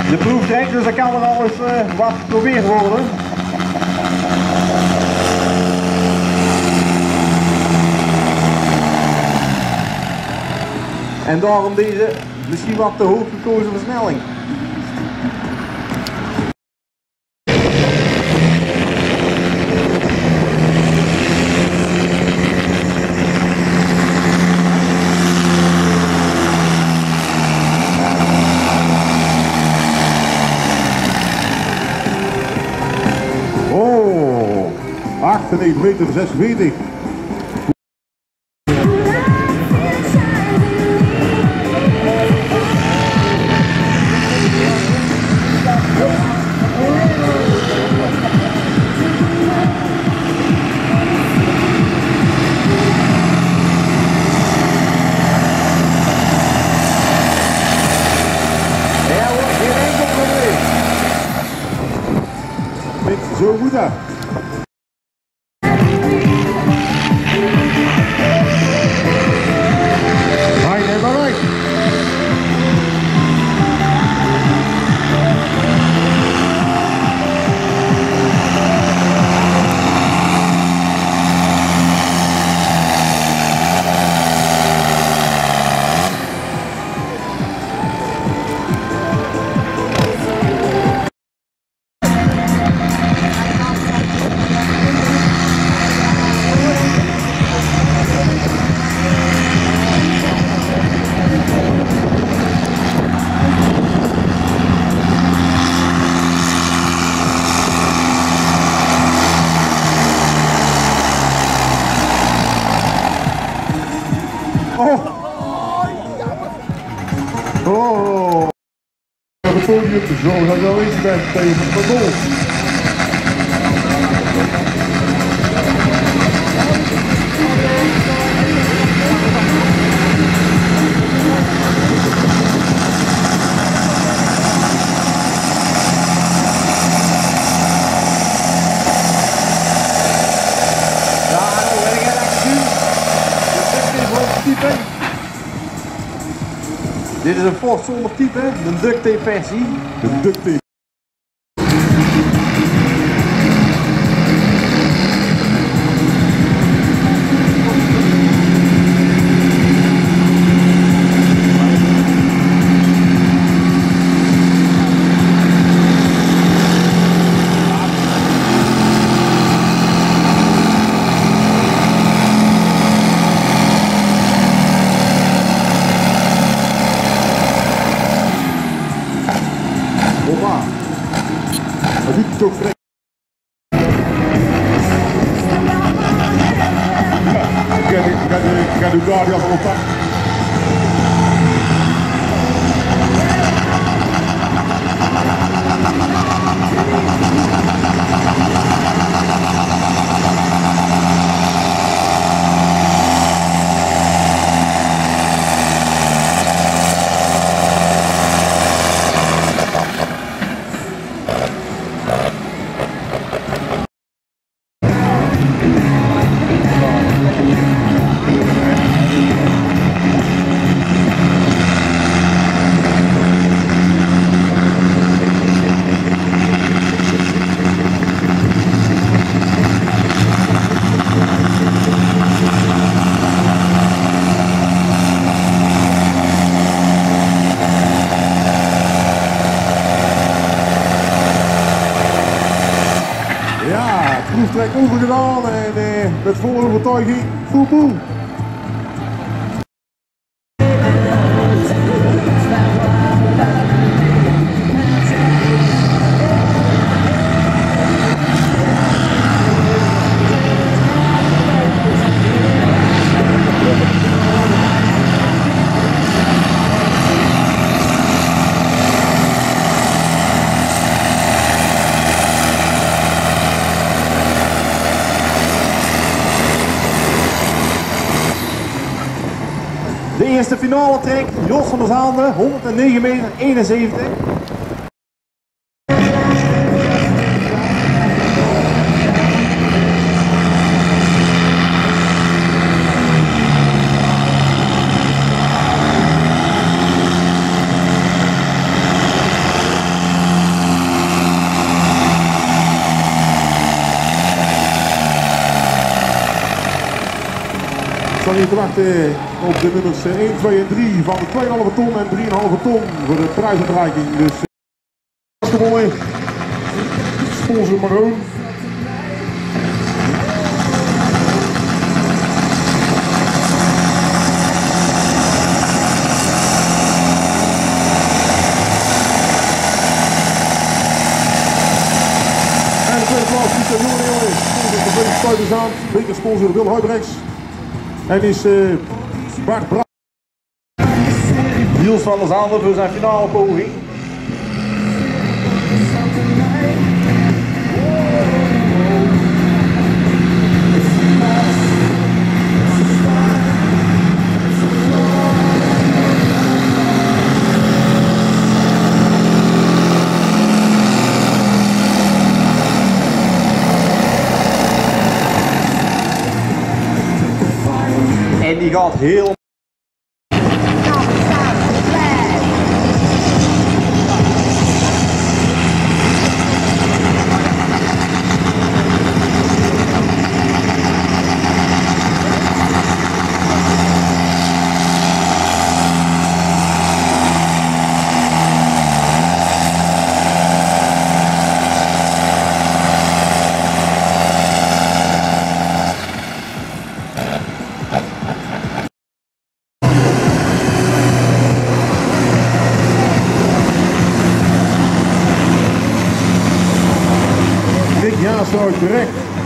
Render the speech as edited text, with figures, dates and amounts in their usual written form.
De proeftrek, dus dat kan er al eens wat geprobeerd worden. En daarom deze misschien wat te hoog gekozen versnelling. Oh, 98,46 meter. Zo goed dat. Oh! Op het podium te zorgen dat je wel eens bent tegen het goal. Dit is een Ford zonder type, de duct tape versie. De duct tape. Toch vrij. Ga de Guardian op. Proeftrek overgedaan en met volle overtuiging, boem boem. De eerste finale trek, Jos van der Zaande, 109,71 meter. staan hier te wachten op de nummers 1, 2 en 3 van de 2,5 ton en 3,5 ton voor de prijsuitreiking. Dus hartstikke mooi. Sponsor Maroon. En de tweede plaats is de jonge jongens. Sponsor de Brede Stuiters aan. Linker sponsor Wil Huibrechts. En is Bart Bra. Niels van der Zanden voor zijn finale poging. En die gaat heel... Ja, zo direct.